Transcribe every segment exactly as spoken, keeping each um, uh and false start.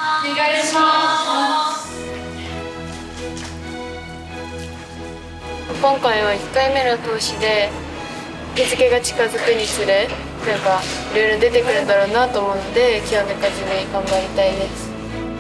お願いします。 今回はいっかいめの投資で日付が近づくにつれなんかいろいろ出てくるんだろうなと思うので気を抜かずに頑張りたいです。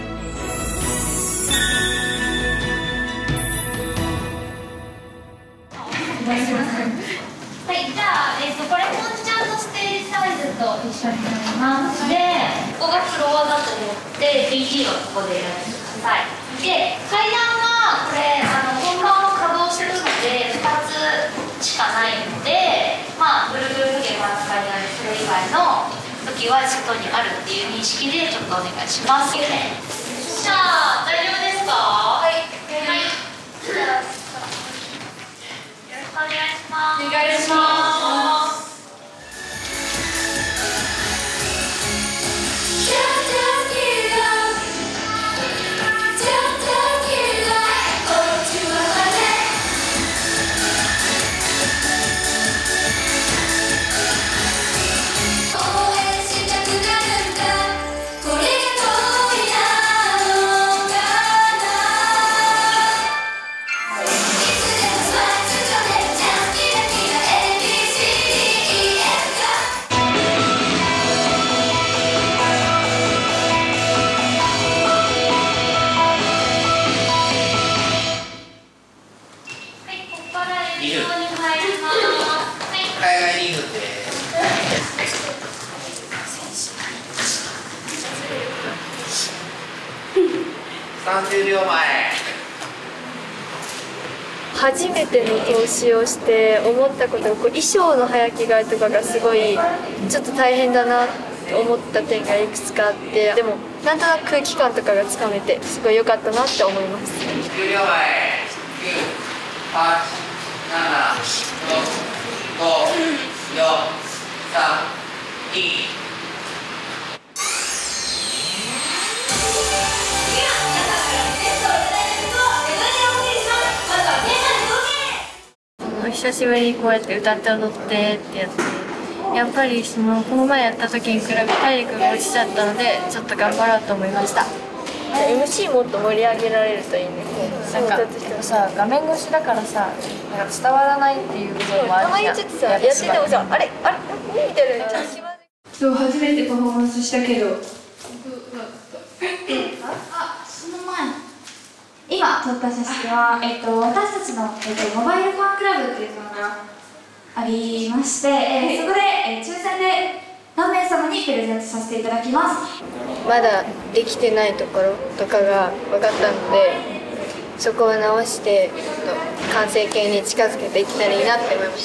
はい、じゃあ、えー、とこれポンチャートステージサイズと一緒になります。で、ここがフロアだと思って ディージー をここで選んでください。で、階段はこれあの本番を稼働するのでふたつしかないので、まあぐるぐる時計真ん中にあるそれ以外の時は外にあるっていう認識でちょっとお願いします。じゃあ大丈夫ですか？はい。はい。じゃあお願いします。お願いします。 さんじゅうびょうまえ。 初めての投資をして思ったことがこう衣装の早着替えとかがすごいちょっと大変だなって思った点がいくつかあって、でもなんとなく空気感とかがつかめてすごい良かったなって思います。 じゅうびょうまえ。きゅう、はち、なな、ろく、ご、よん、さん、に。 久しぶりにこうやって歌って踊ってってやってやっぱりそのこの前やった時に比べ体力が落ちちゃったのでちょっと頑張ろうと思いました。エムシー もっと盛り上げられるといいね。 なんかさ画面越しだからさなんか伝わらないっていう部分もあるじゃん。 ちょっとさやっててもさあれあれみたいな。 そう初めてパフォーマンスしたけど。 あ、その前。今撮った写真は、えっと、私たちの、えっと、モバイルファンクラブっていうのがありまして、えー、そこで、えー、抽選で何名様にプレゼントさせていただきます。 まだできてないところとかが分かったのでそこを直して完成形に近づけていけたらいいなって思いました。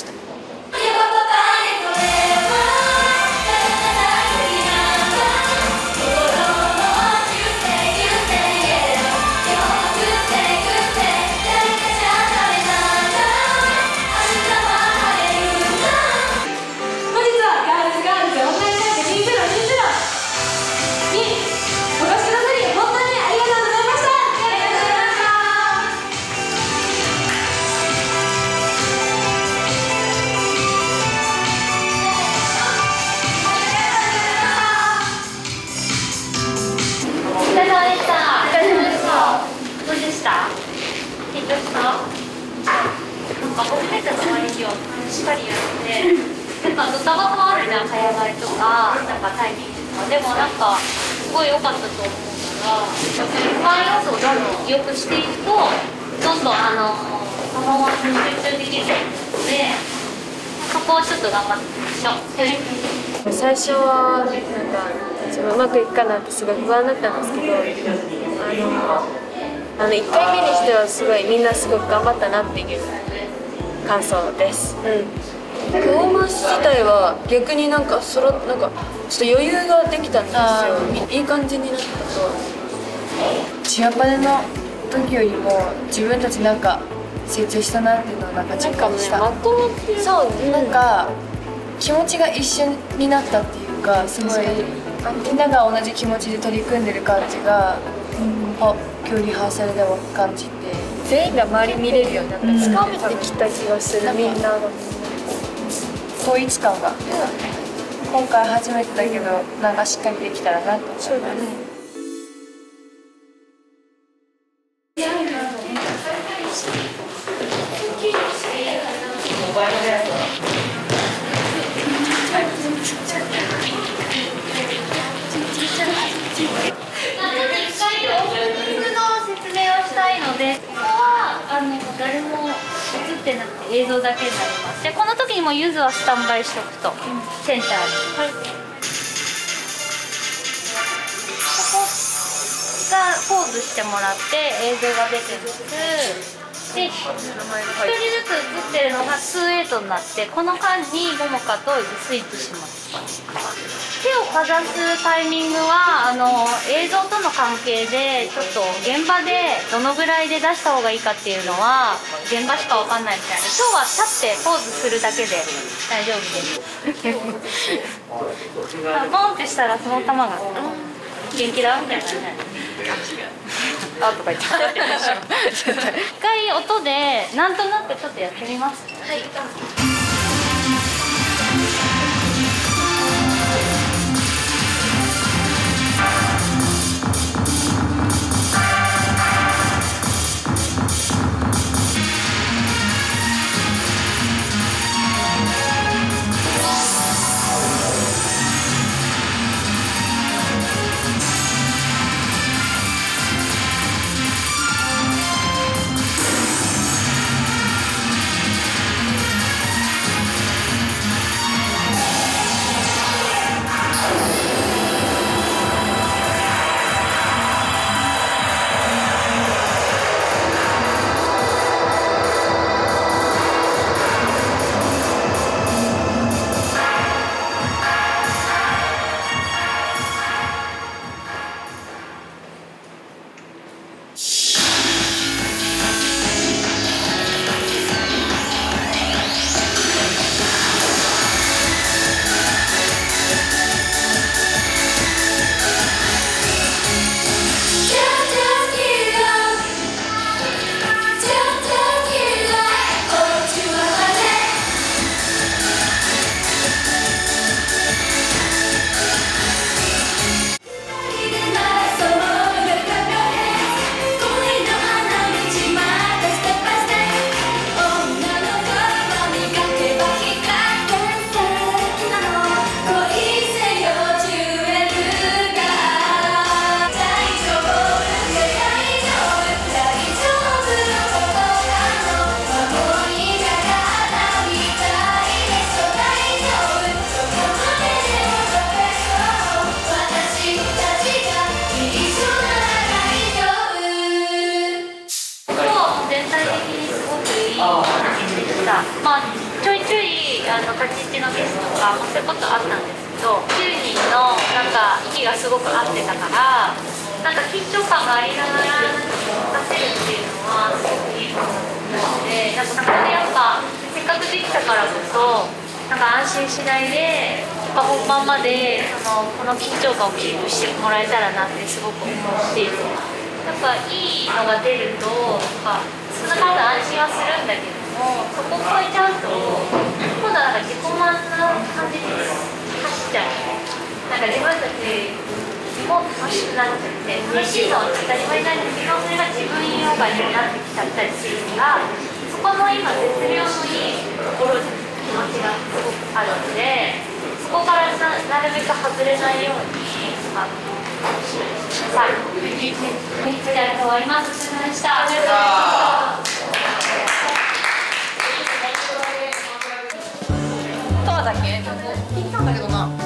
しっかりやってなんかドタバタあるじゃん、早替えとかなんかタイミングとかでもなんかすごい良かったと思うから不安要素をどんどん良くしていくとどんどんあのパフォーマンスに集中できるのでそこをちょっと頑張っていきましょう。 最初はなんか自分うまくいくかなってすごい不安だったんですけどあのあのいっかいめにしてはすごいみんなすごく頑張ったなっていう感想です。うん。パフォーマンス自体は逆になんかそろなんかちょっと余裕ができたんですよ。いい感じになったと。 チアパネの時よりも自分たちなんか成長したなっていうのをなんか実感した。 まとまってる。 そう、なんか気持ちが一緒になったっていうかすごいみんなが同じ気持ちで取り組んでる感じが、うん、あ今日リハーサルでも感じて全員が周り見れるようになってつかめてきた気がする。みんなが統一感が、うん、今回初めてだけどなんかしっかりできたらなと思います。 そうだね。 一回オープニングの説明をしたいので、ここはあの誰も映ってなくて映像だけになります。でこの時にもゆずはスタンバイしておくと、センターに、はい、ここがポーズしてもらって映像が出てます。でひとりずつ映ってるのがツーエイトになって、この間にももかとスイッチします。手をかざすタイミングはあの映像との関係でちょっと現場でどのぐらいで出した方がいいかっていうのは現場しかわかんないみたいで、今日は立ってポーズするだけで大丈夫です。ボンってしたらその球が元気だみたいなね。あとか言って一回音でなんとなくちょっとやってみます。はい。まあ、ちょいちょいあの立ち位置のゲストとか、まあ、そういうことあったんですけど、きゅうにんのなんか息がすごく合ってたから、なんか緊張感がありながら出せるっていうのはすごくいいことなので、なんかそこでやっぱせっかくできたからこそなんか安心しないでやっぱ本番までそのこの緊張感をキープしてもらえたらなってすごく思うし、やっぱいいのが出るとやっぱそのまま安心はするんだけども、そこを超えちゃうと今度はなんか自己満な感じで走っちゃう。なんか自分たちも楽しくなっちゃって嬉しいのは当たり前なんですけど、それが自分用がになってきちゃったりするから、そこの今絶妙のいいところに気持ちがすごくあるので、そこから な, なるべく外れないようにあのしてください。じゃあ終わります。お疲れ様でした。ありがとうございました。トマだっけ？ピンなんだけどな。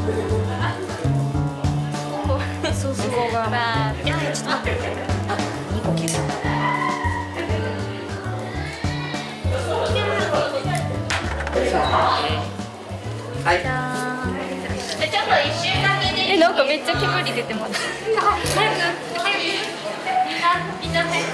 そうそう。ここが。いやちょっと待って。あ、にこ切る。はい。じゃあちょっと一瞬だけで。え、なんかめっちゃ煙出てます。早く早くみんなみんなね。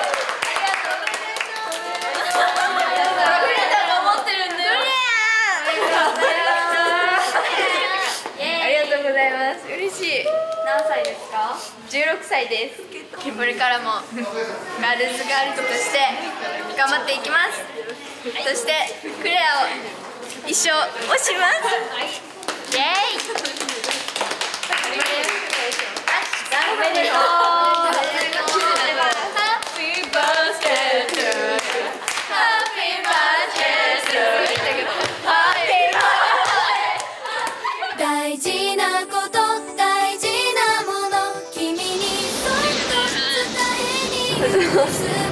めっじゅうろくさいです。これからもガールズガールズとして頑張っていきます。そしてクレアを一生推します。イエーイ。おめでとう。ハッピーバースデートゥーユー。ハッピーバースデートゥーユー。ハッピーバースデー。 大事なこと大事なもの君にそっと伝えに行く